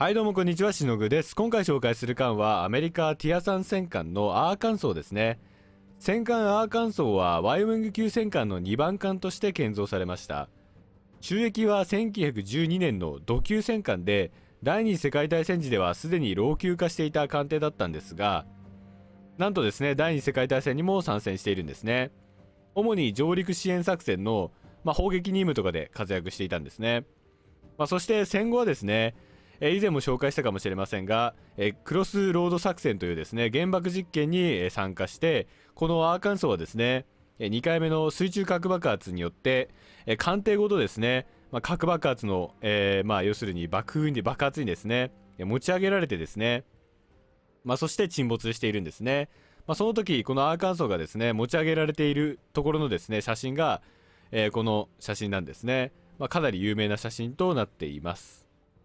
はいどうもこんにちは、しのぐです。今回紹介する艦はアメリカティア3戦艦のアーカンソーですね。戦艦アーカンソーはワイオミング級戦艦の2番艦として建造されました。収益は1912年の土級戦艦で、第二次世界大戦時ではすでに老朽化していた艦艇だったんですが、なんとですね、第二次世界大戦にも参戦しているんですね。主に上陸支援作戦の、砲撃任務とかで活躍していたんですね。そして戦後はですね、以前も紹介したかもしれませんが、クロスロード作戦というですね、原爆実験に参加して、このアーカンソーはですね、2回目の水中核爆発によって、艦艇ごとですね、核爆発の、要するに爆発にですね、持ち上げられてですね、そして沈没しているんですね。その時、このアーカンソーがですね、持ち上げられているところのですね、写真が、この写真なんですね。かなり有名な写真となっています。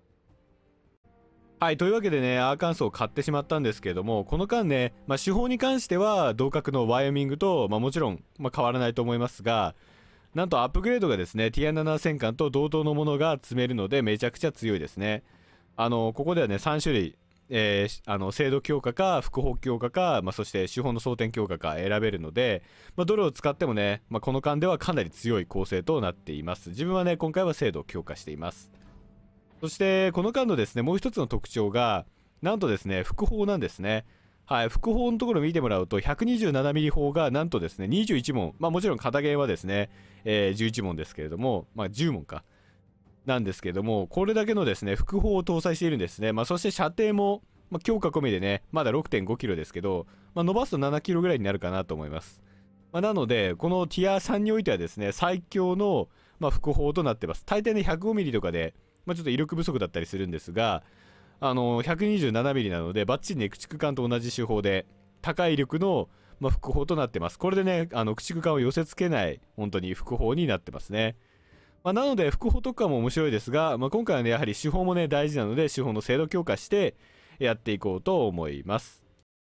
はい、というわけでね、アーカンソーを買ってしまったんですけれども、この間ね、手法に関しては同格のワイオミングと、もちろん、変わらないと思いますが、なんとアップグレードがですね、ティア7戦艦と同等のものが積めるので、めちゃくちゃ強いですね。ここではね、3種類、精度強化か、複法強化か、そして手法の装填強化か選べるので、どれを使ってもね、この間ではかなり強い構成となっています。自分はね、今回は精度を強化しています。そしてこの間のですね、もう一つの特徴がなんとですね、複砲なんですね。はい、複砲のところを見てもらうと 127mm 砲がなんとですね21門、もちろん片弦はですね、11門ですけれども、10門かなんですけれども、これだけのですね複砲を搭載しているんですね。そして射程も、強化込みでねまだ 6.5 キロですけど、伸ばすと7キロぐらいになるかなと思います。なのでこのティア3においてはですね、最強の、複砲となってます。大抵ね 105mm とかでちょっと威力不足だったりするんですが、127mm なのでバッチリね駆逐艦と同じ手法で高い威力の、複砲となってます。これでね駆逐艦を寄せ付けない本当に複砲になってますね。なので複砲とかも面白いですが、今回はねやはり手法もね大事なので手法の精度強化してやっていこうと思います。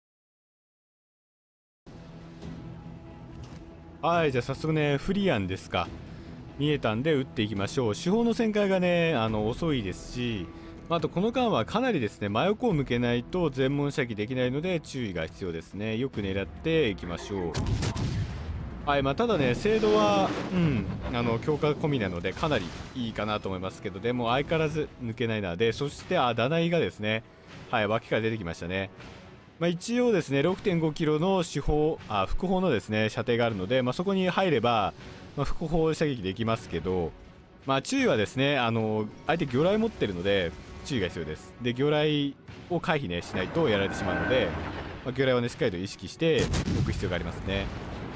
はい、じゃあ早速ねフリアンですか、見えたんで撃っていきましょう。手法の旋回がね遅いですし、あとこの間はかなりですね真横を向けないと全門射撃できないので注意が必要ですね。よく狙っていきましょう。はい、ただね精度は強化込みなのでかなりいいかなと思いますけど、でも相変わらず抜けないな。でそしてダナイがですね、はい、脇から出てきましたね。一応ですね 6.5 キロの複砲のですね射程があるので、そこに入れば複砲射撃できますけど、注意はですね相手魚雷持ってるので注意が必要です。で魚雷を回避ねしないとやられてしまうので、魚雷をねしっかりと意識して置く必要がありますね。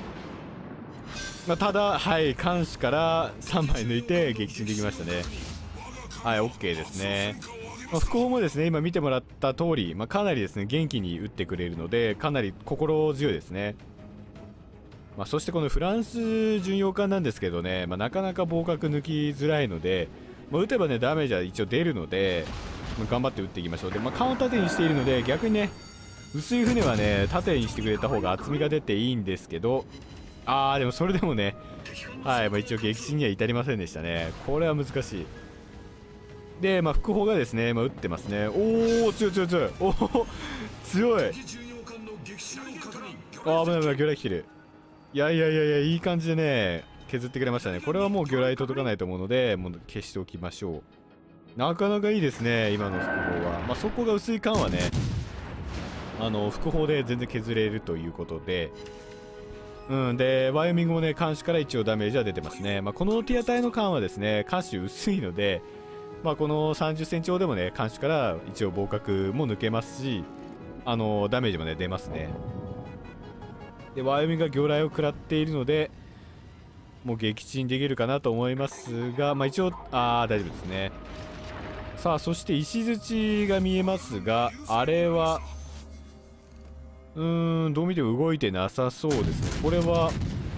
ただはい艦首から3枚抜いて撃沈できましたね。はい OK ですね。複砲もですね今見てもらった通り、かなりですね元気に打ってくれるのでかなり心強いですね。そしてこのフランス巡洋艦なんですけどね、なかなか防角抜きづらいので、撃てばねダメージは一応出るので、頑張って撃っていきましょう。で艦を縦にしているので逆にね薄い船はね縦にしてくれた方が厚みが出ていいんですけど、でもそれでもね、はい、一応撃沈には至りませんでしたね。これは難しい。で複砲がですね撃ってますね。おお強い強い強い、おお強い。危ない危ない、魚雷来てる。いやいやいやいや、いい感じでね削ってくれましたね。これはもう魚雷届かないと思うのでもう消しておきましょう。なかなかいいですね今の複砲は。底が薄い艦はね複砲で全然削れるということで、でワイオミングもね艦首から一応ダメージは出てますね。このティア隊の艦はですね艦首薄いので、この30センチ砲でもね艦首から一応防角も抜けますし、ダメージもね出ますね。でワイオミングが魚雷を食らっているのでもう撃沈できるかなと思いますが、一応大丈夫ですね。さあそして石槌が見えますが、あれはどう見ても動いてなさそうですね。これは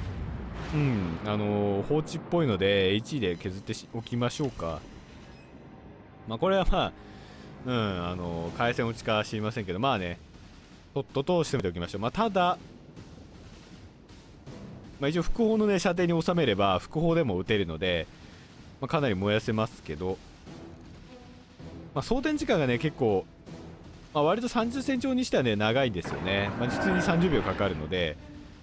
放置っぽいので H で削っておきましょうか。これは回線落ちか知りませんけど、とっととしてめておきましょう。ただ一応複砲のね射程に収めれば複砲でも撃てるので、かなり燃やせますけど、 装填時間がね結構、割と30センチにしてはね長いんですよね。実に30秒かかるので、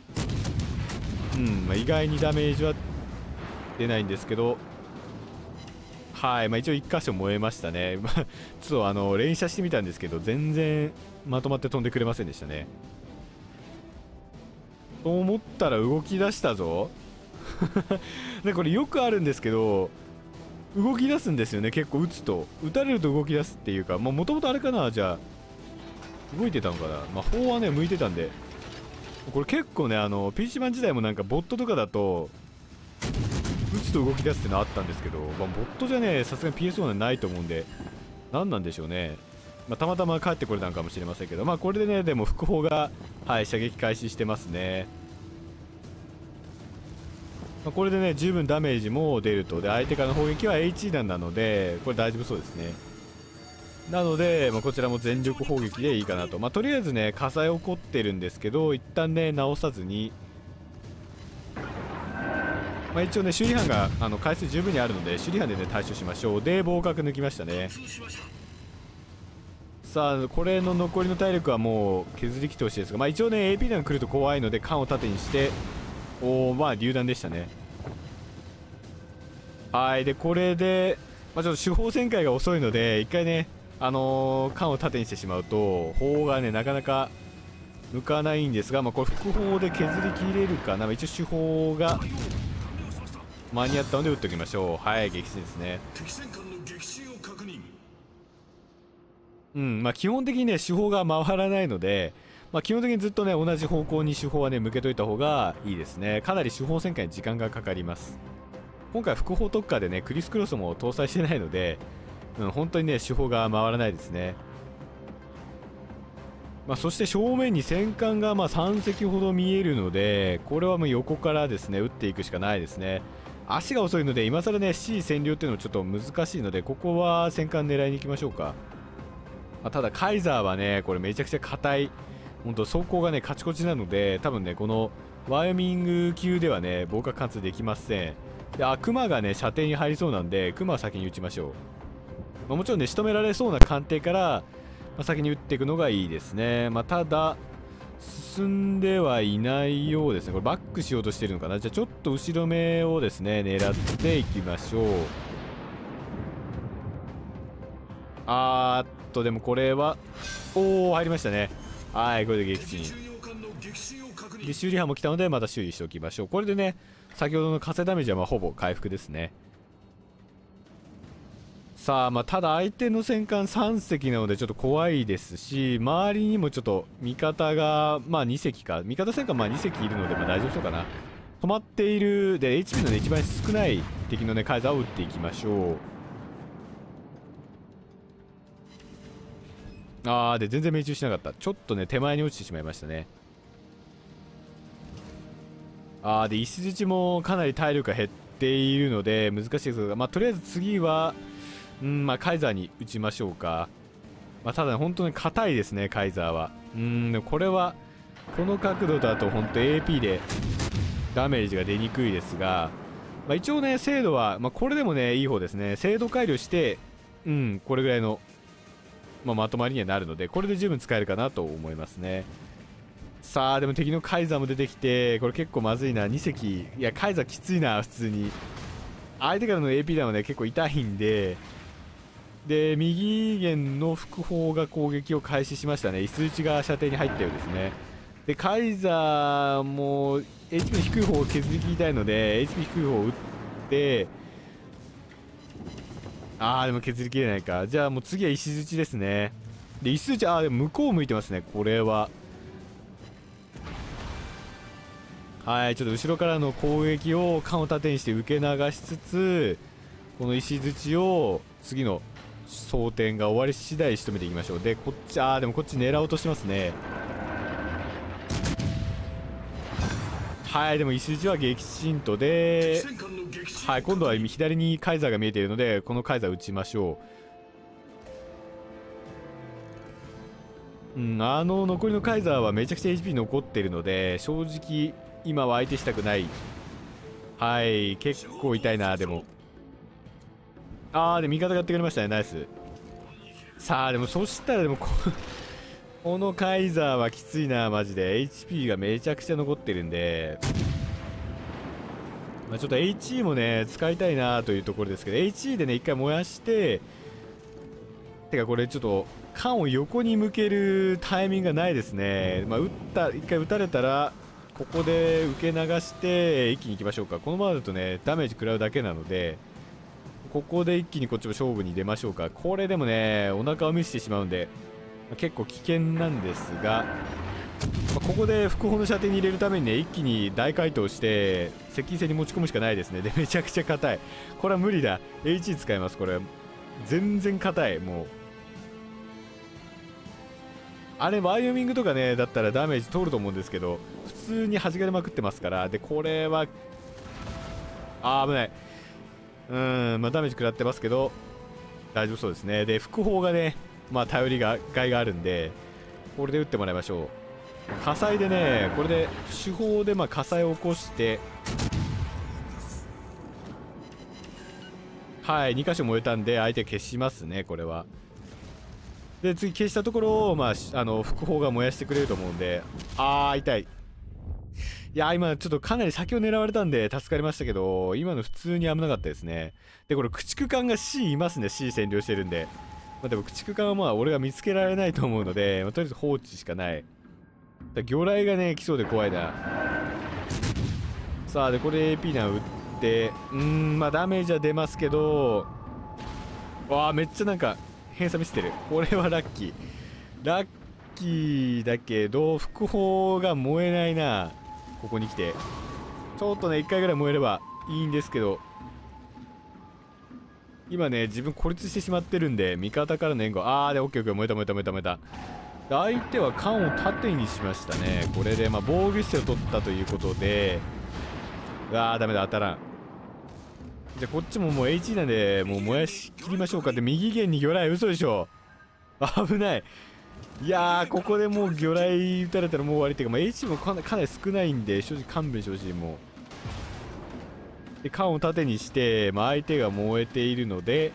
意外にダメージは出ないんですけど、はい、一応1箇所燃えましたね。ちょっと連射してみたんですけど全然まとまって飛んでくれませんでしたね。と思ったら動き出したぞ。でこれよくあるんですけど、動き出すんですよね。結構撃つと撃たれると動き出すっていうか、もともとあれかな、じゃあ動いてたのかな。砲はね向いてたんで、これ結構ねPC 版時代もなんかボットとかだと撃つと動き出すってのあったんですけど、ボットじゃねさすがに PS1 はないと思うんで、何なんでしょうね。たまたま帰ってこれたのかもしれませんけど、これでねでも副砲が、はい、射撃開始してますね。これでね十分ダメージも出ると。で相手からの砲撃は HE 弾なのでこれ大丈夫そうですね。なので、こちらも全力砲撃でいいかなと。とりあえずね火災起こってるんですけど、一旦ね直さずに、一応ね修理班が回数十分にあるので修理班でね対処しましょう。で防角抜きましたね。さあこれの残りの体力はもう削りきってほしいですが、一応ね AP 弾来ると怖いので缶を縦にして、榴弾でしたね。はい。でこれで、ちょっと手法旋回が遅いので一回ね缶を縦にしてしまうと砲がねなかなか向かないんですが、これ副砲で削りきれるかな。一応手法が間に合ったので撃っておきましょう。はい、撃沈ですね。基本的にね手法が回らないので、基本的にずっとね同じ方向に手法はね向けといた方がいいですね。かなり手法旋回に時間がかかります。今回副砲特化でねクリスクロスも搭載してないので、本当にね手法が回らないですね。そして正面に戦艦が3隻ほど見えるので、これはもう横からですね撃っていくしかないですね。足が遅いので今更ね C 占領っていうのもちょっと難しいので、ここは戦艦狙いに行きましょうか。ただカイザーはねこれめちゃくちゃ硬い、本当走行がねカチコチなので、多分ねこのワイオミング級ではね防火貫通できません。でクマがね射程に入りそうなんでクマは先に撃ちましょう。もちろんね仕留められそうな艦艇から、先に撃っていくのがいいですね。ただ進んではいないようですね。これバックしようとしてるのかな。じゃあちょっと後ろ目をですね狙っていきましょう。でもこれは入りましたね。はい、これで撃沈で修理班も来たのでまた修理しておきましょう。これでね先ほどの火星ダメージはほぼ回復ですね。さあただ相手の戦艦3隻なのでちょっと怖いですし、周りにもちょっと味方が2隻か、味方戦艦2隻いるので大丈夫そうかな。止まっているで HP のね一番少ない敵のねカイザーを撃っていきましょう。で全然命中しなかった。ちょっとね手前に落ちてしまいましたね。で石槌もかなり体力が減っているので難しいですが、とりあえず次はカイザーに打ちましょうか。ただ本当に硬いですねカイザーは。でもこれはこの角度だと本当 AP でダメージが出にくいですが、一応ね精度は、これでもねいい方ですね。精度改良してこれぐらいのまとまりにはなるので、これで十分使えるかなと思いますね。さあでも敵のカイザーも出てきて、これ結構まずいな。2隻、いやカイザーきついな。普通に相手からの AP 弾はね結構痛いんで、右舷の副砲が攻撃を開始しましたね。椅子打ちが射程に入ったようですね。でカイザーも HP 低い方を削り切りたいので HP 低い方を打って、でも削りきれないか。じゃあもう次は石槌ですね。で石槌でも向こう向いてますね。これははい、ちょっと後ろからの攻撃を缶を盾にして受け流しつつ、この石槌を次の装填が終わり次第仕留めていきましょう。でこっちでもこっち狙おうとしてますね。はい、でも石槌は撃沈とで、はい、今度は左にカイザーが見えているのでこのカイザー撃ちましょう。残りのカイザーはめちゃくちゃ HP 残っているので正直今は相手したくない。はい、結構痛いな。でもで味方がやってくれましたね。ナイス。 さあでもそしたらでもこのカイザーはきついなマジで。 HP がめちゃくちゃ残ってるんで、まあ、ちょっと HE もね使いたいなというところですけど、 HE でね一回燃やして、てかこれちょっと缶を横に向けるタイミングがないですね。まあ一回撃たれたらここで受け流して一気に行きましょうか。このままだとねダメージ食らうだけなので、ここで一気にこっちも勝負に出ましょうか。これでもねお腹を見せてしまうんで、結構危険なんですが、ここで複砲の射程に入れるためにね一気に大回答して接近戦に持ち込むしかないですね。でめちゃくちゃ硬い。これは無理だ。 HE 使います。これ全然硬い。もうあれワイオミングとかねだったらダメージ通ると思うんですけど、普通に弾かれまくってますから。でこれは危ない。まあダメージ食らってますけど大丈夫そうですね。で複砲がねまあ頼りがいがあるんで、これで撃ってもらいましょう。火災でね、これで手法でまあ火災を起こして、はい2箇所燃えたんで相手消しますね。これはで次消したところをまあ複砲が燃やしてくれると思うんで、痛い。いや今ちょっとかなり先を狙われたんで助かりましたけど、今の普通に危なかったですね。でこれ駆逐艦が C いますね。 C 占領してるんで、まあ、でも駆逐艦はまあ俺が見つけられないと思うので、まあ、とりあえず放置しかない。魚雷がね来そうで怖いな。さあでこれ AP 弾撃って、まあダメージは出ますけど、めっちゃなんか偏差見せてる。これはラッキー。ラッキーだけど複砲が燃えないな。ここに来てちょっとね1回ぐらい燃えればいいんですけど、今ね自分孤立してしまってるんで味方からの援護。でオッケーオッケー、燃えた。で相手は缶を縦にしましたね。これでまあ防御姿勢を取ったということで、ダメだ、当たらん。じゃあこっちももう HE なんでもう燃やしきりましょうか。で右舷に魚雷、嘘でしょ。危ない。いやここでもう魚雷撃たれたらもう終わりっていうか、まあ、HE もかなり少ないんで正直勘弁してほしい。もうで缶を縦にして、まあ、相手が燃えているので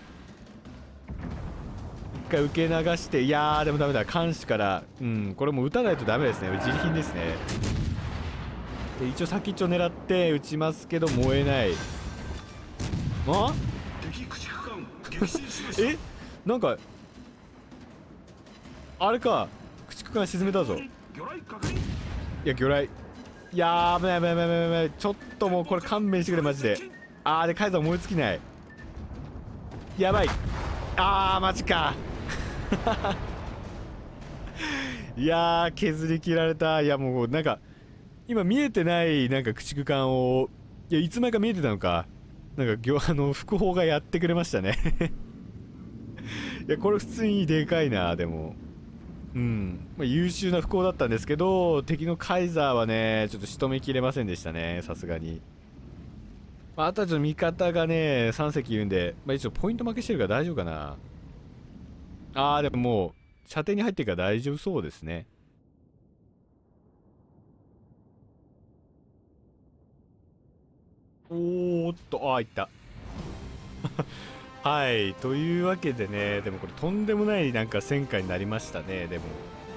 一回受け流して、でもダメだ。監視からこれも撃たないとダメですね。自利品ですね。で一応先っちょ狙って撃ちますけど燃えない。なんかあれか、駆逐艦沈めたぞ。いや魚雷、危ない。ちょっともうこれ勘弁してくれマジで。でカイザー燃え尽きない。やばい。マジか。削り切られた。もうなんか今見えてないなんか駆逐艦を、いつまでか見えてたのか。なんか複砲がやってくれましたね。これ普通にでかいな。でもまあ、優秀な複砲だったんですけど、敵のカイザーはねちょっと仕留めきれませんでしたね、さすがに。あとはちょっと味方がね3隻いるんで、一応ポイント負けしてるから大丈夫かな。でももう射程に入ってるから大丈夫そうですね。いった。はいというわけでね、でもこれとんでもないなんか戦果になりましたね。でも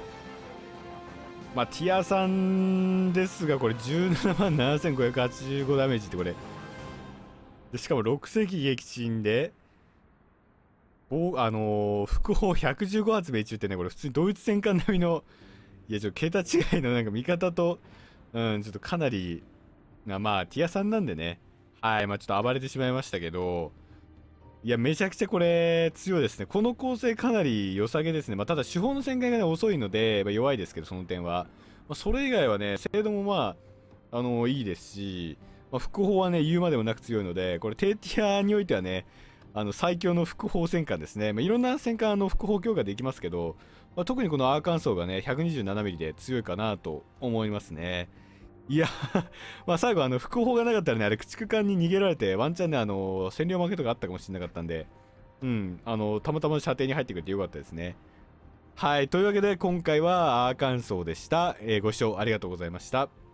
ティア3ですが、これ17万7585ダメージって、これでしかも6隻撃沈で複砲115発命中ってね、これ普通にドイツ戦艦並みの、ちょっと桁違いのなんか味方とちょっとかなりティア3なんでね、ちょっと暴れてしまいましたけど、めちゃくちゃこれ強いですね。この構成かなり良さげですね。ただ手法の旋回がね遅いので、弱いですけどその点は、それ以外はね精度もいいですし、複砲はね言うまでもなく強いので、これ低ティアにおいてはね最強の複砲戦艦ですね。いろんな戦艦複砲強化できますけど、特にこのアーカンソーがね 127mm で強いかなと思いますね。最後複砲がなかったらね、あれ駆逐艦に逃げられてワンチャンね占領負けとかあったかもしれなかったんで、たまたま射程に入ってくれてよかったですね。というわけで今回はアーカンソーでした。ご視聴ありがとうございました。